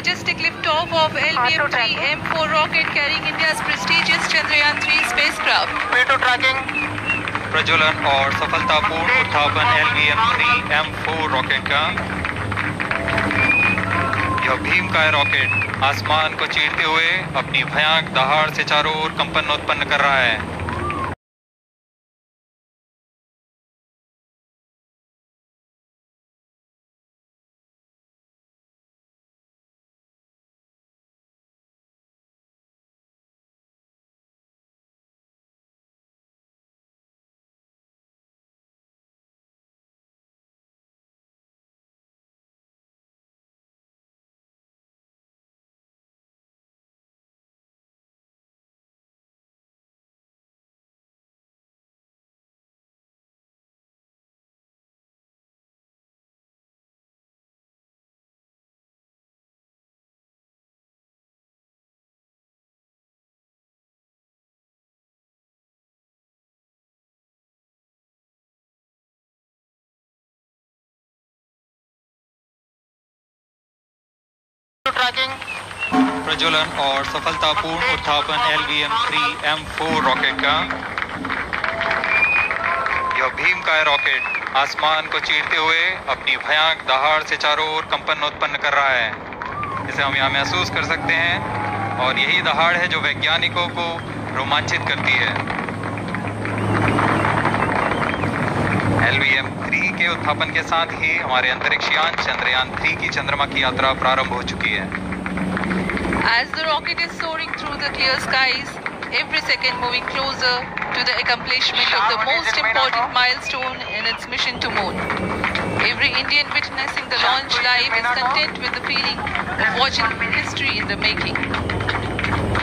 majestic liftoff of LVM-3 M4 rocket carrying India's prestigious Chandrayaan-3 spacecraft. P2 tracking. प्रज्वलन और सफलतापूर्ण उत्थापन LVM-3 M4 rocket का। यह भीमकाय rocket आसमान को चीरते हुए अपनी भयानक दहाड़ से चारों ओर कंपन उत्पन्न कर रहा है। Tracking. प्रज्वलन और सफलतापूर्ण उत्थापन LVM-3 M4 रॉकेट का। यह भीमकाय रॉकेट आसमान को चीरते हुए अपनी भयानक दहाड़ से चारों ओर कंपन उत्पन्न कर रहा है। इसे हम यहाँ महसूस कर सकते हैं और यही दहाड़ है जो वैज्ञानिकों को रोमांचित करती है। LVM-3 के उत्थापन के साथ ही हमारे अंतरिक्ष यान चंद्रयान-3 की चंद्रमा की यात्रा प्रारंभ हो चुकी है। As the rocket is soaring through the clear skies, every second moving closer to the accomplishment of the most important milestone in its mission to moon. Every Indian witnessing the launch live is content with the feeling of watching history in the making.